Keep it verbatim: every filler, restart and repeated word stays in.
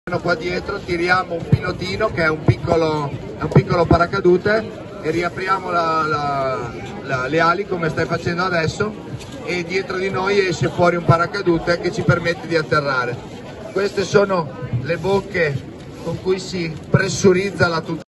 Qua dietro tiriamo un pilotino che è un piccolo, è un piccolo paracadute e riapriamo la, la, la, le ali come stai facendo adesso, e dietro di noi esce fuori un paracadute che ci permette di atterrare. Queste sono le bocche con cui si pressurizza la tuta.